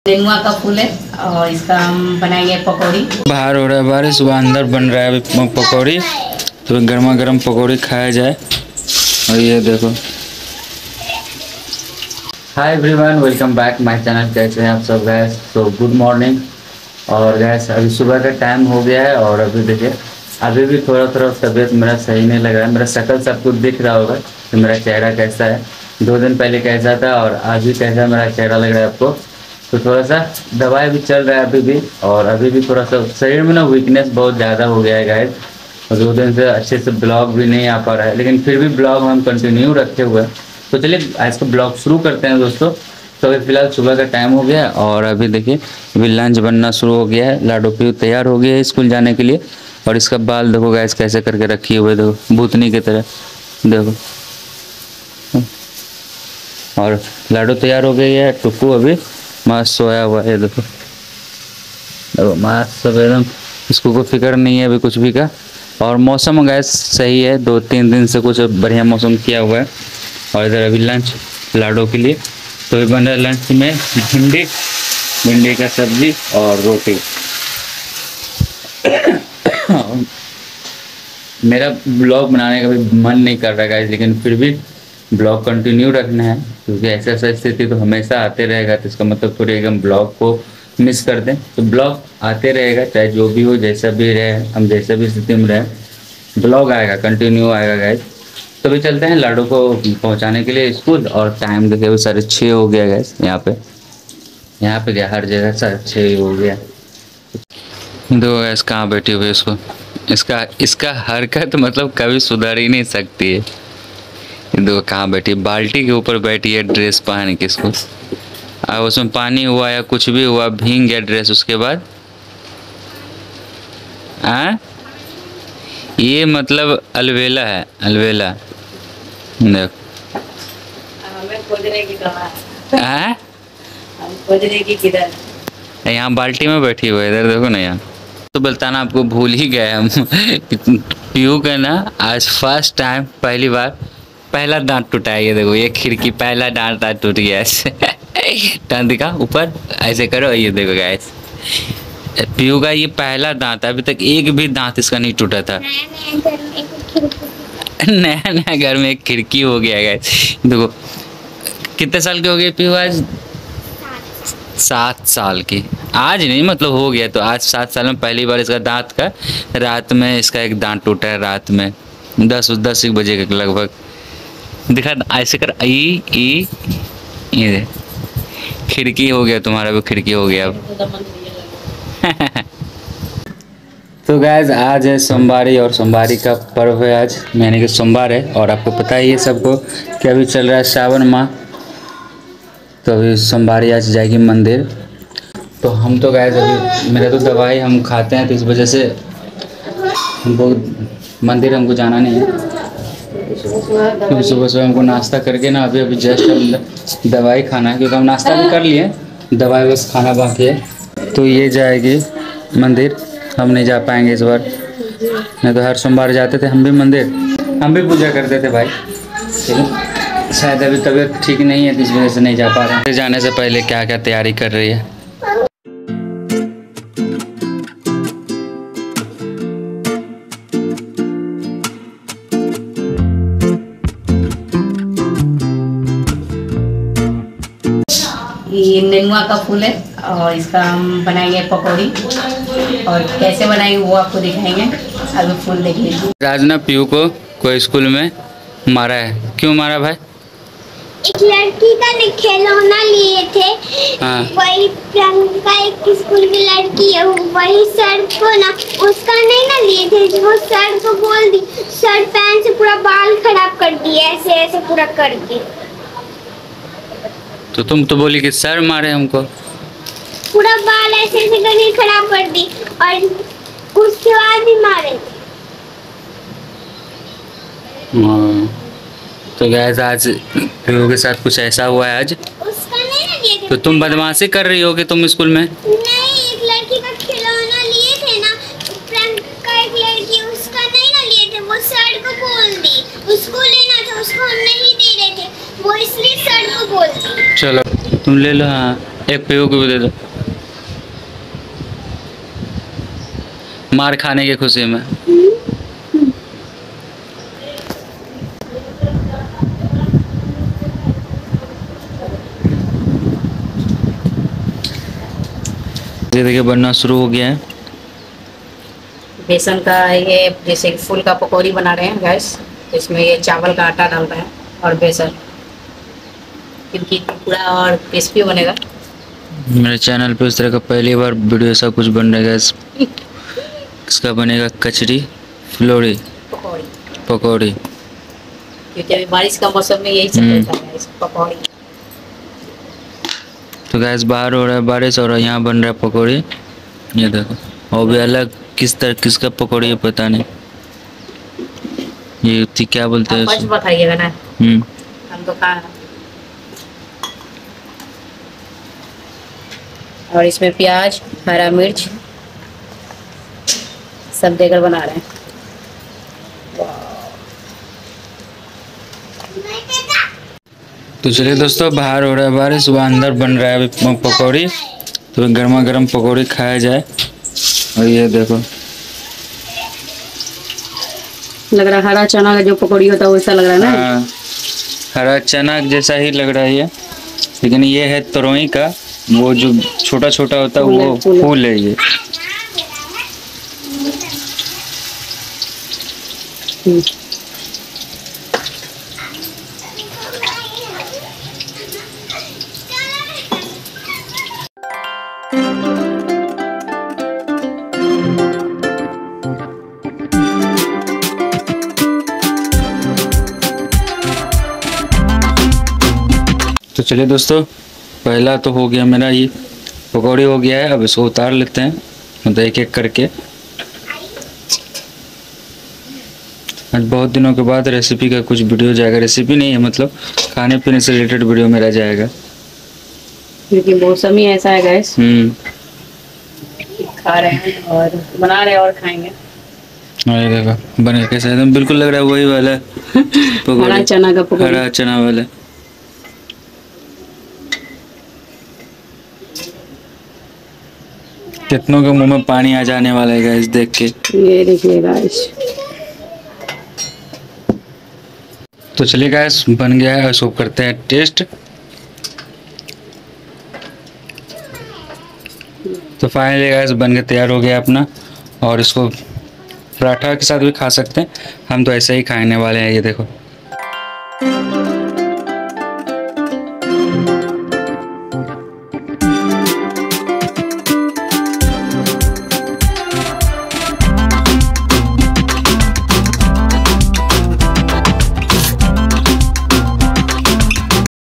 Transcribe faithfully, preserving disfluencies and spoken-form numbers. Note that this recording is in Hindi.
नेनुआ का फूल है और इसका हम बनाएंगे पकौड़ी। बाहर हो रहा है बारिश, सुबह अंदर बन रहा है अभी पकौड़ी, तो गर्मा गर्म पकौड़ी खाया जाए। और ये देखो। Hi everyone, welcome back my channel. कैसे हैं आप सब गैस? तो गुड मॉर्निंग। और गैस अभी सुबह का टाइम हो गया है और अभी देखिए अभी भी थोड़ा थोड़ा तबीयत मेरा सही नहीं लग रहा है। मेरा शक्ल सब कुछ दिख रहा होगा कि मेरा चेहरा कैसा है, दो दिन पहले कैसा था और आज भी कैसा मेरा चेहरा लग रहा है आपको। तो थोड़ा सा दवाई भी चल रहा है अभी भी, और अभी भी थोड़ा सा शरीर में ना वीकनेस बहुत ज़्यादा हो गया है गाइस। और दो दिन से अच्छे से ब्लॉग भी नहीं आ पा रहा है, लेकिन फिर भी ब्लॉग हम कंटिन्यू रखे हुए हैं। तो चलिए आज का ब्लॉग शुरू करते हैं दोस्तों। तो अभी फिलहाल सुबह का टाइम हो गया है और अभी देखिए अभी लंच बनना शुरू हो गया है। लाडो पीयू तैयार हो गया है स्कूल जाने के लिए। और इसका बाल देखो गाइस कैसे करके रखी हुए, देखो भूतनी की तरह देखो। और लाडो तैयार हो गई है, टुक्कू अभी मस्त सोया हुआ है, देखो देखो मस्त सब एकदम, इसको कोई फिक्र नहीं है अभी कुछ भी का। और मौसम गैस सही है, दो तीन दिन से कुछ बढ़िया मौसम किया हुआ है। और इधर अभी लंच लाडो के लिए तो ये बन रहा है लंच में भिंडी भिंडी का सब्जी और रोटी। मेरा ब्लॉग बनाने का भी मन नहीं कर रहा है, लेकिन फिर भी ब्लॉग कंटिन्यू रखना है, क्योंकि ऐसा ऐसा स्थिति तो हमेशा आते रहेगा। तो इसका मतलब थोड़ी हम ब्लॉग को मिस कर दें, तो ब्लॉग आते रहेगा चाहे जो भी हो, जैसा भी रहे, हम जैसा भी स्थिति में रहे ब्लॉग आएगा, कंटिन्यू आएगा गाइस। तो भी चलते हैं लाडो को पहुंचाने के लिए स्कूल। और टाइम देखिए अभी साढ़े छः हो गया गैस। यहाँ पे यहाँ पे गया हर जगह साढ़े छः हो गया। दो गैस कहाँ बैठी हुई इसको, इसका इसका हरकत मतलब कभी सुधर ही नहीं सकती है। दो कहाँ बैठी, बाल्टी के ऊपर बैठी है ड्रेस पहन के इसको। अब उसमें पानी हुआ या कुछ भी हुआ, भीग गया ड्रेस, उसके बाद आ? ये मतलब अलवेला है, अलवेला देख। यहाँ बाल्टी में बैठी हुई है, इधर देखो ना। यहाँ तो बताना आपको भूल ही गए हम। पीयू का ना आज फर्स्ट टाइम पहली बार पहला दांत टूटा है। ये देखो ये खिड़की पहला दांत दांत टूट गया ऐसे। दांत दिखा ऊपर ऐसे करो, ये देखो गाइस पीयू का ये पहला दांत, अभी तक एक भी दांत इसका नहीं टूटा था। नया नया घर में एक खिड़की हो गया गाइस। देखो कितने साल की हो गई पीयू आज? सात साल की। आज नहीं मतलब हो गया, तो आज सात साल में पहली बार इसका दांत का रात में इसका एक दांत टूटा है। रात में दस दस एक बजे के लगभग। दिखा ऐसे कर, ई ई ये खिड़की हो गया तुम्हारा भी, खिड़की हो गया अब। तो गाइस आज है सोमवारी और सोमवारी का पर्व है आज, यानी कि सोमवार है। और आपको पता ही है सबको कि अभी चल रहा है सावन माह, तो अभी सोमवारी आज जाएगी मंदिर। तो हम तो गाइस अभी मेरा तो दवाई हम खाते हैं, तो इस वजह से हमको मंदिर हमको जाना नहीं है। क्योंकि सुबह सुबह हमको नाश्ता करके ना अभी अभी जस्ट हम दवाई खाना है, क्योंकि हम नाश्ता भी कर लिए, दवाई बस खाना बाकी है। तो ये जाएगी मंदिर, हम नहीं जा पाएंगे इस बार। नहीं तो हर सोमवार जाते थे हम भी मंदिर, हम भी पूजा करते थे भाई। ठीक है, शायद अभी तबीयत ठीक नहीं है तो इस वजह से नहीं जा पा रहे हैं। जाने से पहले क्या क्या तैयारी कर रही है। ये नेनुआ का फूल है और इसका हम बनाएंगे पकौड़ी, और कैसे बनाएंगे वो आपको दिखाएंगे। अभी फूल देख लीजिए। राजना पीयू को कोई स्कूल में मारा है, क्यों मारा भाई? एक लड़की का खिलौना लिए थे। हाँ। वही प्रियंका एक स्कूल की लड़की है, वही सर को ना उसका नहीं ना लिए थे, वो सर को बोल दी, सर पेन से पूरा बाल खराब कर दिया ऐसे ऐसे पूरा करके। तो तुम तो बोली कि सर मारे हमको। पूरा बाल ऐसे ऐसे करके खराब कर दी और उसके बाद भी मारे। हाँ तो गैस आज पीयू के साथ कुछ ऐसा हुआ है आज। उसका नहीं ना लिए थे। तो तुम बदमाशी कर रही हो कि तुम स्कूल में? नहीं, एक लड़की का खिलौना लिए थे ना, प्रियंका एक लड़की, उसका नहीं ना लिए थे, वो सर को बोल दी, उसको लेना था, उसको हम नहीं दे रहे थे, वो इसलिए सर को बोल दी। चलो तुम ले लो। हाँ एक पीयू को भी दे दो, मार खाने की खुशी में। ये देखिए बनना शुरू हो गया है। बेसन का ये जैसे फूल का पकौड़ी बना रहे हैं गैस, इसमें ये चावल का आटा डाल रहे हैं और बेसन, क्योंकि पूरा और क्रिस्पी बनेगा। मेरे चैनल पे इस तरह का पहली बार वीडियो ऐसा कुछ बन रहा है। इसका बनेगा कचरी फुलौड़ी पकौड़ी पकौड़ी। क्योंकि अभी बारिश का मौसम में यही सब चलता है guys, पकौड़ी। तो गैस बाहर हो रहा है बारिश और यहाँ बन रहा है पकौड़ी। ये देखो, और भी अलग किस तरह किसका पकौड़ी है पता नहीं। ये थी क्या बोलते हैं आप बताइएगा ना, हम्म हम तो खा। और इसमें प्याज, हरा मिर्च सब देकर बना रहे हैं। तो चलिए दोस्तों, बाहर हो रहा है बारिश, वह अंदर बन रहा है अभी पकौड़ी। तो गर्मा गर्म पकौड़ी खाया जाए। और ये देखो, लग रहा है हरा चना का जो पकौड़ी होता है वैसा लग रहा है ना। हाँ, हरा चना जैसा ही लग रहा है ये, लेकिन ये है तरोई का, वो जो छोटा छोटा होता है वो फूल है ये। तो चलिए दोस्तों, पहला तो हो गया मेरा, ये पकौड़ी हो गया है। अब इसको उतार लेते हैं, मतलब एक एक करके। आज बहुत दिनों के बाद रेसिपी का कुछ वीडियो जाएगा। रेसिपी नहीं है, मतलब खाने पीने से रिलेटेड वीडियो मेरा जाएगा, क्योंकि मौसम ही ऐसा है गैस। हम्म खा रहे हैं और बना रहे हैं और खाएंगे। अरे देखो बने कैसे, एकदम बिल्कुल लग रहा है वही वाला हरा चना का पकौड़ी। हरा चना वाला। कितनों के मुंह में पानी आ जाने वाला है गाइस देख के। ये देखिए गाइस। तो चलिए गाइस, बन गया है, इसको करते हैं टेस्ट। तो फाइनली गाइस बन के तैयार हो गया अपना, और इसको पराठा के साथ भी खा सकते हैं। हम तो ऐसे ही खाने वाले हैं। ये देखो।